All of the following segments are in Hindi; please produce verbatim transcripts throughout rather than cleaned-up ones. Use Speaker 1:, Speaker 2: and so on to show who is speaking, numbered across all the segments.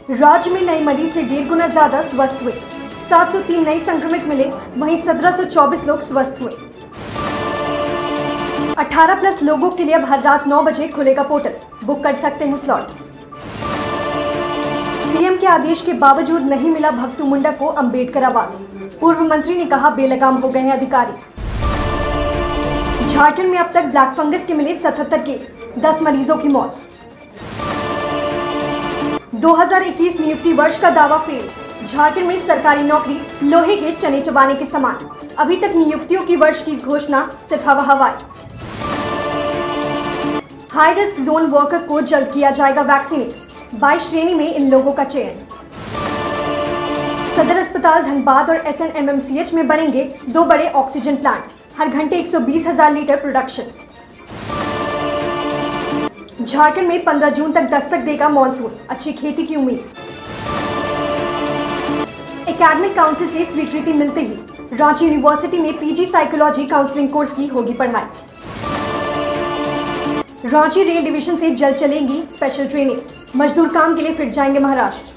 Speaker 1: राज्य में नए मरीज से डेढ़ गुना ज्यादा स्वस्थ हुए। सात सौ तीन नए संक्रमित मिले, वहीं सत्रह सौ चौबीस लोग स्वस्थ हुए। अठारह प्लस लोगों के लिए अब हर रात नौ बजे खुलेगा पोर्टल, बुक कर सकते हैं स्लॉट। सीएम के आदेश के बावजूद नहीं मिला भक्तू मुंडा को अंबेडकर आवास, पूर्व मंत्री ने कहा बेलगाम हो गए हैं अधिकारी। झारखंड में अब तक ब्लैक फंगस के मिले सतहत्तर केस, दस मरीजों की मौत। दो हज़ार इक्कीस नियुक्ति वर्ष का दावा फेल, झारखंड में सरकारी नौकरी लोहे के चने चबाने के समान। अभी तक नियुक्तियों की वर्ष की घोषणा सिर्फ हवा हवाई। हाई रिस्क जोन वर्कर्स को जल्द किया जाएगा वैक्सीनेट, बाईस श्रेणी में इन लोगों का चयन। सदर अस्पताल धनबाद और एसएनएमएमसीएच में बनेंगे दो बड़े ऑक्सीजन प्लांट, हर घंटे एक सौ बीस हजार लीटर प्रोडक्शन। झारखंड में पंद्रह जून तक दस्तक देगा मॉनसून, अच्छी खेती की उम्मीद। एकेडमिक काउंसिल से स्वीकृति मिलते ही रांची यूनिवर्सिटी में पीजी साइकोलॉजी काउंसलिंग कोर्स की होगी पढ़ाई। रांची रेल डिवीजन से जल्द चलेंगी स्पेशल ट्रेनें, मजदूर काम के लिए फिर जाएंगे महाराष्ट्र।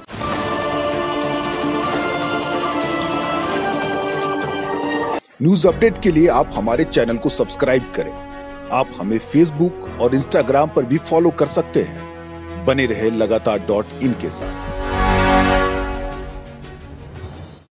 Speaker 2: न्यूज अपडेट के लिए आप हमारे चैनल को सब्सक्राइब करें। आप हमें फेसबुक और इंस्टाग्राम पर भी फॉलो कर सकते हैं। बने रहे लगातार डॉट इन के साथ।